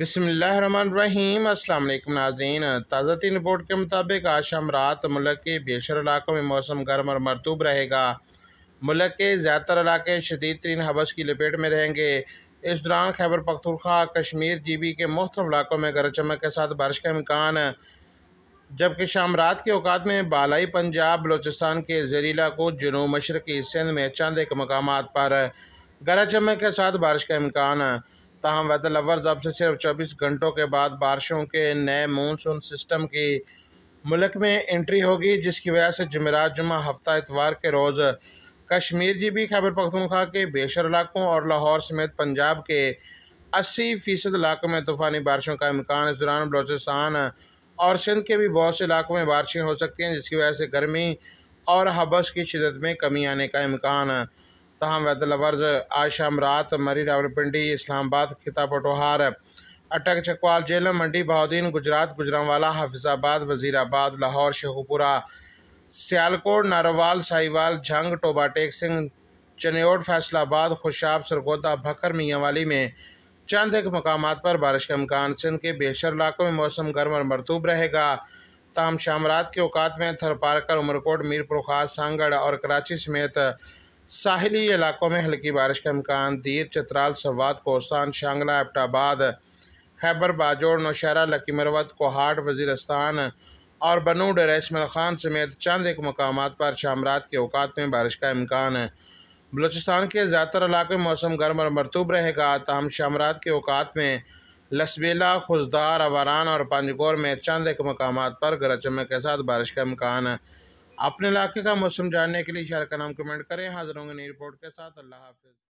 بسم اللہ الرحمن الرحیم۔ السلام علیکم ناظرین، تازہ ترین رپورٹ کے مطابق آج شام رات ملک کے بیشتر علاقوں میں موسم گرم اور مرطوب رہے گا۔ ملک کے زیادہ تر علاقے شدید ترین حبس کی لپیٹ میں رہیں گے۔ اس دوران خیبر پختونخوا، کشمیر، جی کے مختلف علاقوں میں گرج چمک کے ساتھ بارش کا امکان، جبکہ شام رات کے اوقات میں بالائی پنجاب، بلوچستان کے زیریں علاقوں، جنوب مشرقی سندھ میں چند ایک مقامات پر گرج چمک کے ساتھ بارش کا امکان۔ تاہم ویدر لورز اب سے صرف 24 گھنٹوں کے بعد بارشوں کے نئے مونسون سسٹم کی ملک میں انٹری ہوگی، جس کی وجہ سے جمعرات، جمعہ، ہفتہ اتوار کے روز کشمیر، جی خیبر پختونخوا کے بیشتر علاقوں اور لاہور سمیت پنجاب کے 80% علاقوں میں طوفانی بارشوں کا امکان۔ اس دوران بلوچستان اور سندھ کے بھی بہت سے علاقوں میں بارشیں ہو سکتی ہیں، جس کی وجہ سے گرمی اور حبس کی شدت میں کمی آنے کا امکان۔ تاہم ویدر لورز آج شام رات مری، راولپنڈی، اسلام آباد، خطہ پٹوہار، اٹک، چکوال، جہلم، منڈی، بہاؤدین، گجرات، گوجرانوالا، حافظ آباد، وزیر آباد، لاہور، شیخوپورہ، سیالکوٹ، ناروال، ساہیوال، جھنگ، ٹوبہ ٹیک سنگھ، چنیوٹ، فیصل آباد، خوشاب، سرگودا، بھکر، میاں والی میں چند ایک مقامات پر بارش کا امکان۔ سندھ کے بیشتر علاقوں میں موسم گرم اور مرطوب رہے گا۔ تاہم شام رات کے اوقات میں تھرپارکر، عمرکوٹ، میرپور خاص، سانگڑ اور کراچی سمیت ساحلی علاقوں میں ہلکی بارش کا امکان۔ دیر، چترال، سوات، کوہستان، شانگلہ، ایبٹ آباد، خیبر، باجوڑ، نوشہرہ، لکی مروت، کوہاٹ، وزیرستان اور بنو ڈیرہ اسماعیل خان سمیت چند ایک مقامات پر شام رات کے اوقات میں بارش کا امکان ہے۔ بلوچستان کے زیادہ تر علاقوں میں موسم گرم اور مرطوب رہے گا۔ تاہم شام رات کے اوقات میں لسبیلا، خوزدار، اواران اور پنجگور میں چند ایک مقامات پر گرج چمک کے ساتھ بارش کا امکان ہے۔ اپنے علاقے کا موسم جاننے کے لیے شہر کا نام کمنٹ کریں۔ حاضر ہوں گے نئی رپورٹ کے ساتھ۔ اللہ حافظ۔